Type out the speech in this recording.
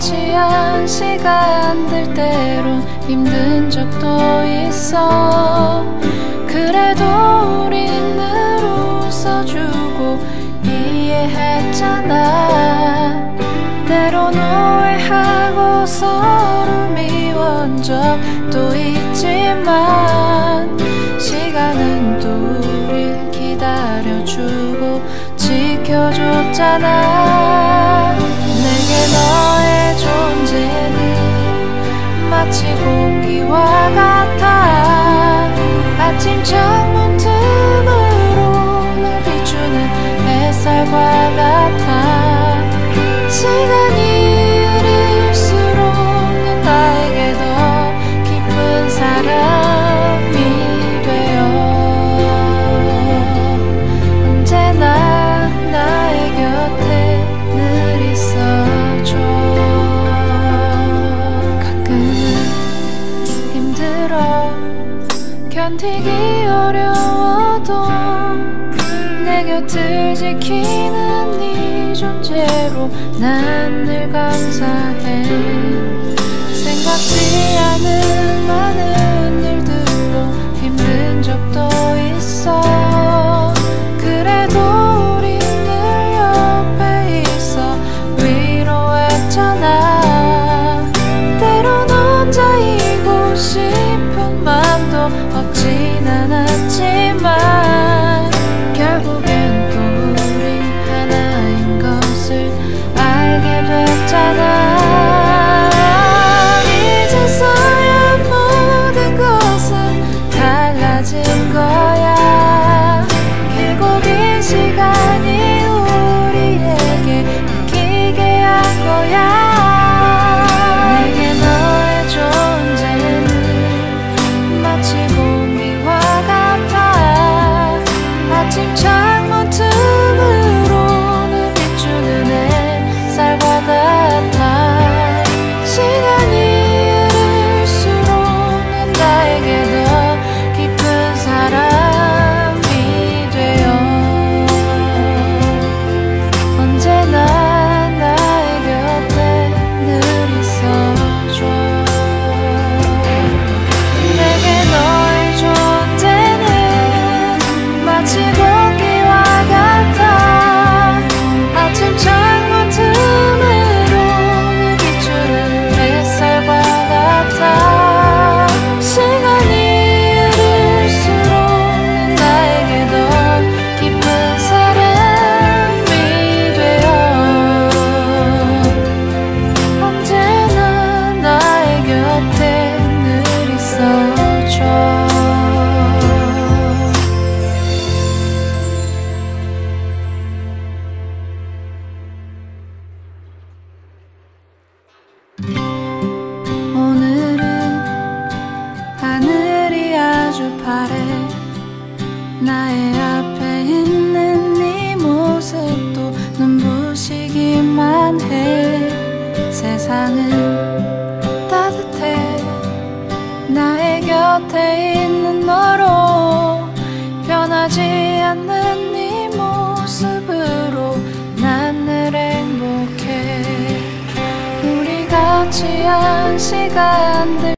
같이 한 시간들 때론 힘든 적도 있어. 그래도 우린 늘 웃어주고 이해했잖아. 때론 오해하고 서로 미워한 적도 있지만 시간은 또 우릴 기다려주고 지켜줬잖아. 내게 너의 존재는 마치 공기와 같아. 아침 창문 틈으로 날 비추는 햇살과 같아. 시간이 흐를수록 넌 나에게 더 깊은 사람이 되어 언제나 나의 곁에 늘 있어줘. 가끔은 힘들어 견디기 어려워도 내 곁을 지키는 네 존재로 난 늘 감사해. 생각지 않은 많은 일들로 힘든 적도 있어. 그래도 우린 늘 옆에 있어 위로했잖아. 때론 혼자이고 싶은 맘도 없진 않았지만 결국엔 또 우린 하나인 것을 알게 됐잖아. 이제서야 모든 것은 달라진 거야. 길고 긴 시간이 우리에게 바뀌게 한 거야. 내게 너의 존재는 마치 공기와 같아. 아침 창문 틈으로 늘 비추는 햇살과 같아. 시간이 흐를수록 넌 나에게 더 깊은 사람이 되어 언제나 나의 곁에 늘 있어줘. 내게 너의 존재는 마치 공기와 같아. 아침 창문 틈으로 늘 비추는 햇살과 같아. 시간이 흐를수록 넌 나에게 더 깊은 사람이 되어 언제나 나의 곁에 늘 있어줘. 오늘은 하늘이 아주 파래. 나의 앞에 있는 네 모습도 눈부시기만 해. 세상은 따뜻해. 나의 곁에 있는 너로 변하지 않는 네 모습으로 난 늘 행복해. 우리 같이 한 시간들